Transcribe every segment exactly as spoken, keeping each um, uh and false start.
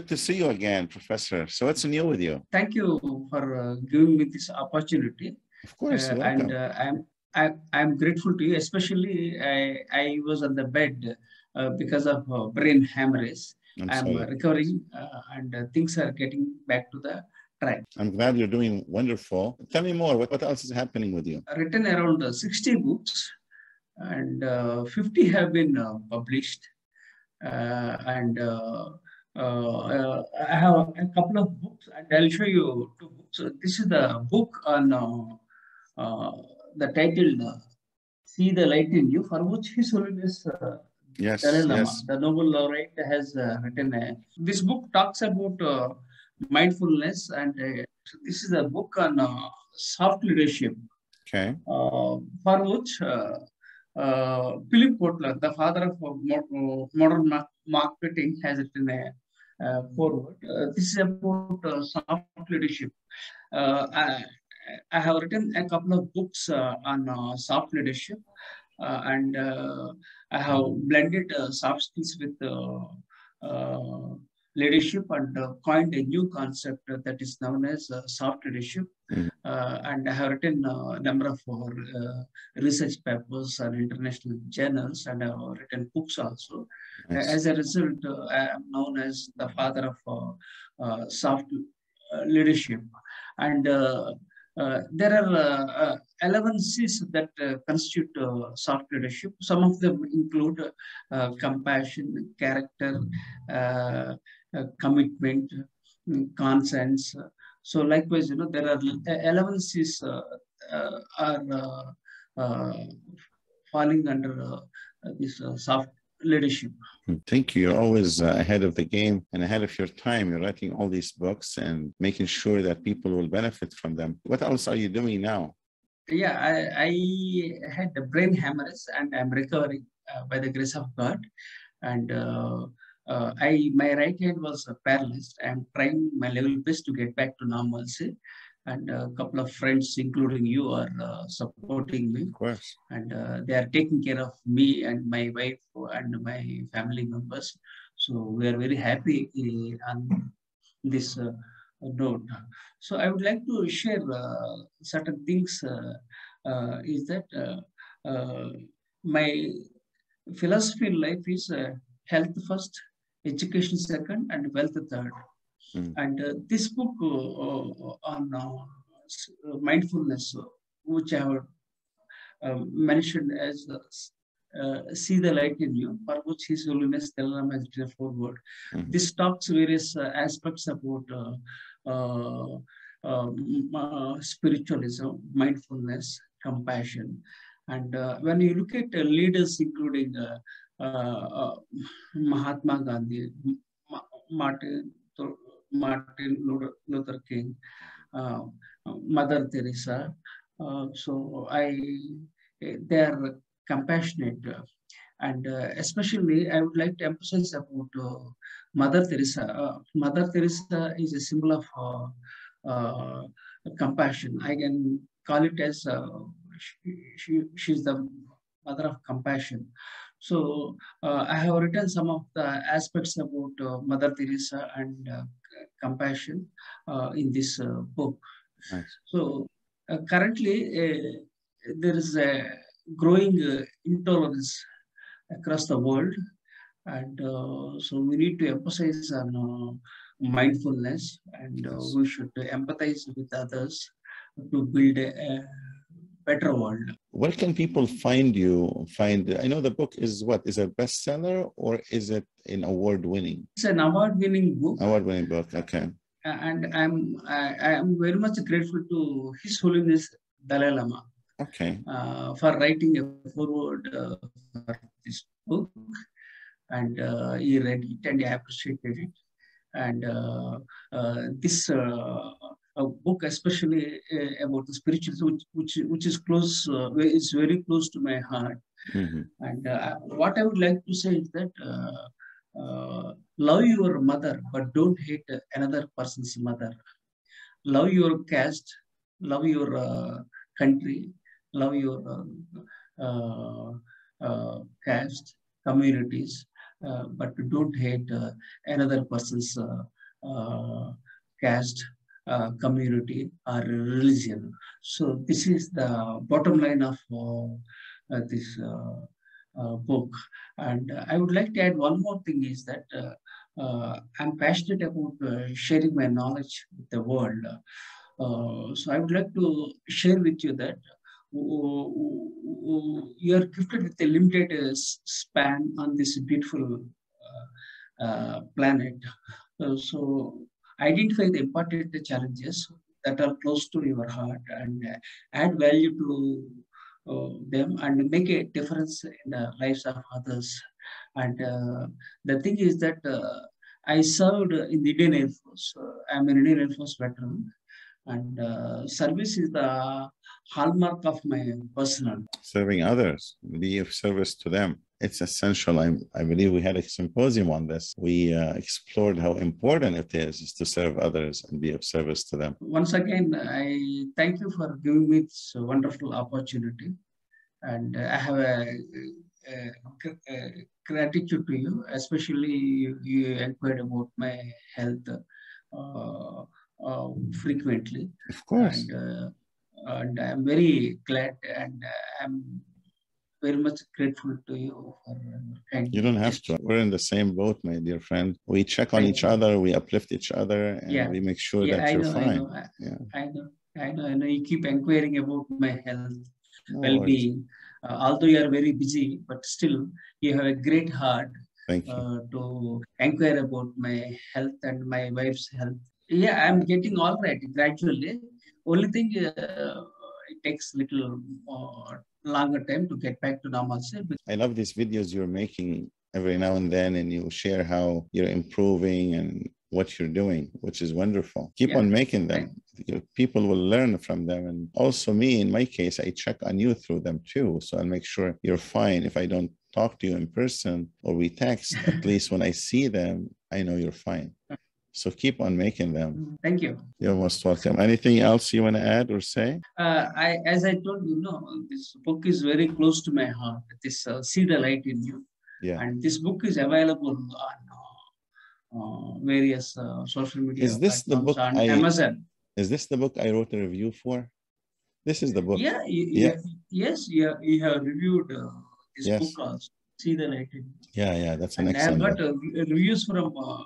good to see you again, Professor. So what's new with you? Thank you for uh, giving me this opportunity. Of course, uh, welcome. and uh, I'm I, I'm grateful to you. Especially, I I was on the bed uh, because of uh, brain hemorrhage. I'm I'm sorry. uh, recovering, uh, and uh, things are getting back to the track. I'm glad you're doing wonderful. Tell me more. What, what else is happening with you? I've written around uh, sixty books, and uh, fifty have been uh, published. Uh, and uh, uh, uh, I have a couple of books, and I'll show you two books. So this is the book on uh, uh, the title uh, "See the Light in You," for which His Holiness uh, Yes, Dalai Lama, yes. the Nobel laureate, has uh, written. A, this book talks about uh, mindfulness, and uh, this is a book on uh, soft leadership. Okay. Uh, for which uh, uh, Philip Kotler, the father of uh, modern marketing, has written a uh, foreword. Uh, this is about uh, soft leadership. Uh, I, I have written a couple of books uh, on uh, soft leadership, uh, and uh, I have blended uh, soft skills with uh, uh, leadership, and uh, coined a new concept uh, that is known as uh, soft leadership. Mm. Uh, and I have written a number of uh, research papers on international journals, and I have written books also. Nice. As a result, uh, I am known as the father of uh, uh, soft uh, leadership. And uh, uh, there are uh, uh, eleven C's that uh, constitute uh, soft leadership. Some of them include uh, compassion, character, uh, uh, commitment, conscience. So likewise, you know, there are eleven C's uh, uh, are uh, uh, falling under uh, this uh, soft leadership. Thank you. You're always uh, ahead of the game and ahead of your time. You're writing all these books and making sure that people will benefit from them. What else are you doing now? Yeah, I, I had a brain hemorrhage, and I'm recovering uh, by the grace of God. And uh, uh, I my right hand was uh, paralyzed. I'm trying my level best to get back to normalcy. And a couple of friends, including you, are uh, supporting me. Of course. And uh, they are taking care of me and my wife and my family members. So we are very happy uh, on this uh, note. So I would like to share uh, certain things. Uh, uh, is that uh, uh, my philosophy in life is uh, health first, education second, and wealth third. Mm. And uh, this book uh, on uh, mindfulness, uh, which I have uh, mentioned as uh, uh, "See the Light in You," for which His Holiness Dalai Lama has written a foreword. Mm-hmm. This talks various uh, aspects about uh, uh, um, uh, spiritualism, mindfulness, compassion. And uh, when you look at uh, leaders, including uh, uh, Mahatma Gandhi, Ma Martin, Martin Luther King, uh, Mother Teresa, uh, so I, they are compassionate. And uh, especially, I would like to emphasize about uh, Mother Teresa. Uh, Mother Teresa is a symbol of uh, uh, compassion. I can call it as uh, she, she, she's the mother of compassion. So uh, I have written some of the aspects about uh, Mother Teresa and uh, compassion uh, in this uh, book. Nice. So uh, currently, uh, there is a growing uh, intolerance across the world, and uh, so we need to emphasize on uh, mindfulness, and uh, Yes. we should empathize with others to build a, a better world. Where can people find you? Find I know the book is what is a bestseller, or is it an award-winning? It's an award-winning book. Award-winning book. Okay. And I'm I, I am very much grateful to His Holiness Dalai Lama. Okay. Uh, for writing a foreword uh, for this book, and uh, he read it and he appreciated it. And uh, uh, this uh, book, especially uh, about the spiritual, which which, which is close, uh, is very close to my heart. Mm-hmm. And uh, what I would like to say is that uh, uh, love your mother, but don't hate another person's mother. Love your caste, love your uh, country, love your uh, uh, uh, caste, communities, uh, but don't hate uh, another person's uh, uh, caste, uh, community, or religion. So this is the bottom line of uh, uh, this uh, uh, book. And uh, I would like to add one more thing is that uh, uh, I'm passionate about uh, sharing my knowledge with the world. Uh, so I would like to share with you that uh, you are gifted with a limited uh, s- span on this beautiful uh, uh, planet. Uh, so identify the important challenges that are close to your heart and uh, add value to uh, them and make a difference in the lives of others. And uh, the thing is that uh, I served in the Indian Air Force. Uh, I'm an Indian Air Force veteran, and uh, service is the hallmark of my personal. Serving others, be of service to them. It's essential. I, I believe we had a symposium on this. We uh, explored how important it is, is to serve others and be of service to them. Once again, I thank you for giving me this wonderful opportunity. And uh, I have a, a, a gratitude to you, especially you, you inquired about my health uh, uh, frequently. Of course. And, uh, and I'm very glad and I'm very much grateful to you for kind. You don't have to. We're in the same boat, my dear friend. We check on Thank each you. other, we uplift each other, and Yeah. we make sure Yeah, that I you're know, fine. I know. I, yeah. I know. I know. I know. You keep inquiring about my health, No well-being. Uh, although you are very busy, but still you have a great heart. Thank you. Uh, to inquire about my health and my wife's health. Yeah, I'm getting all right gradually. Only thing, uh, it takes little uh, longer time to get back to normalcy. I love these videos you're making every now and then, and you share how you're improving and what you're doing, which is wonderful. Keep Yeah. on making them. People will learn from them. And also me, in my case, I check on you through them too. So I'll make sure you're fine. If I don't talk to you in person or we text, at least when I see them, I know you're fine. So keep on making them. Thank you. You're most welcome. Anything else you want to add or say? Uh, I, as I told you, know, this book is very close to my heart. This uh, See the Light in You. Yeah. And this book is available on uh, uh, various uh, social media Is this the book on I, Amazon. Is this the book I wrote a review for? This is the book. Yeah. You, yeah. You, yes. You, you have reviewed uh, this yes. book also. See the Light in You. Yeah. Yeah. That's an and excellent I have got book. Uh, reviews from uh,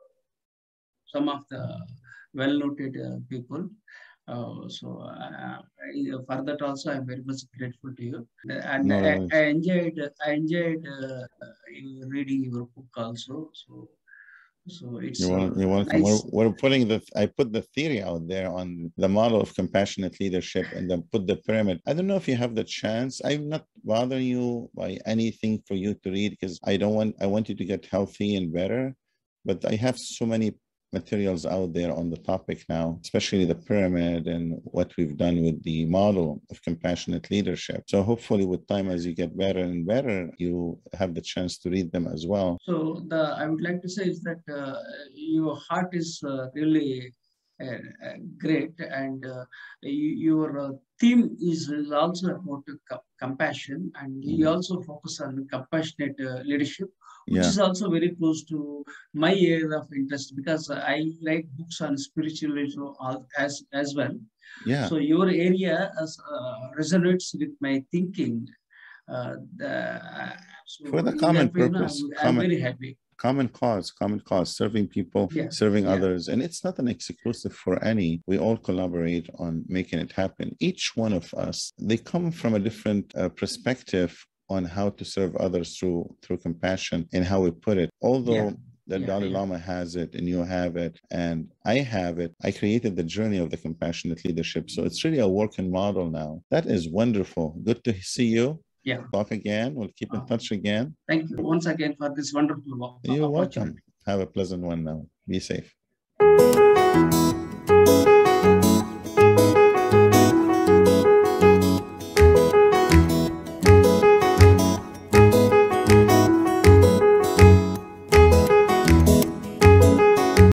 some of the well-noted uh, people. Uh, so uh, I, for that also, I'm very much grateful to you. And no, I, no, I enjoyed, I enjoyed uh, reading your book also. So, so it's you're, uh, you're welcome. nice. We're, we're putting the, I put the theory out there on the model of compassionate leadership and then put the pyramid. I don't know if you have the chance. I'm not bothering you by anything for you to read because I don't want, I want you to get healthy and better. But I have so many materials out there on the topic now, especially the pyramid and what we've done with the model of compassionate leadership. So hopefully with time, as you get better and better, you have the chance to read them as well. So the I would like to say is that uh, your heart is uh, really uh, uh, great, and uh, you, your uh, theme is, is also about co compassion, and you Mm. also focus on compassionate uh, leadership, which Yeah. is also very close to my area of interest because I write books on spiritualism as as well. Yeah. So your area as, uh, resonates with my thinking. Uh, the, so For the common that way, purpose, you know, I'm, common, I'm very happy. Common cause, common cause, serving people, yeah. serving yeah. others. And it's not an exclusive for any. We all collaborate on making it happen. Each one of us, they come from a different uh, perspective on how to serve others through through compassion and how we put it. Although yeah. the yeah, Dalai yeah. Lama has it and you have it and I have it, I created the journey of the compassionate leadership. So it's really a working model now. That is wonderful. Good to see you. Yeah. Talk again. We'll keep in touch again. Thank you once again for this wonderful You're welcome. Have a pleasant one now. Be safe.